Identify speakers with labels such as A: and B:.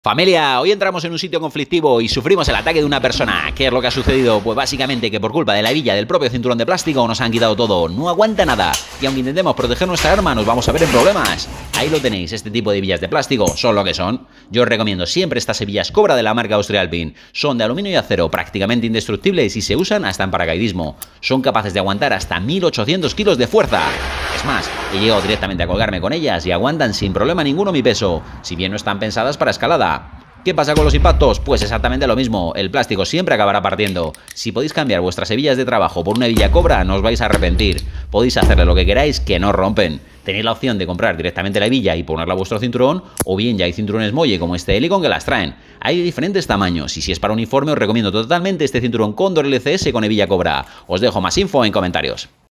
A: Familia, hoy entramos en un sitio conflictivo y sufrimos el ataque de una persona. ¿Qué es lo que ha sucedido? Pues básicamente que por culpa de la hebilla del propio cinturón de plástico nos han quitado todo, no aguanta nada. Y aunque intentemos proteger nuestra arma, nos vamos a ver en problemas. Ahí lo tenéis, este tipo de hebillas de plástico son lo que son. Yo os recomiendo siempre estas hebillas Cobra de la marca Austria Alpine. Son de aluminio y acero, prácticamente indestructibles y se usan hasta en paracaidismo. Son capaces de aguantar hasta 1800 kilos de fuerza. Es más, he llegado directamente a colgarme con ellas y aguantan sin problema ninguno mi peso, si bien no están pensadas para escalada. ¿Qué pasa con los impactos? Pues exactamente lo mismo, el plástico siempre acabará partiendo. Si podéis cambiar vuestras hebillas de trabajo por una hebilla Cobra, no os vais a arrepentir. Podéis hacerle lo que queráis que no rompen. Tenéis la opción de comprar directamente la hebilla y ponerla a vuestro cinturón, o bien ya hay cinturones Molle como este Helicon que las traen. Hay de diferentes tamaños y si es para uniforme os recomiendo totalmente este cinturón Condor LCS con hebilla Cobra. Os dejo más info en comentarios.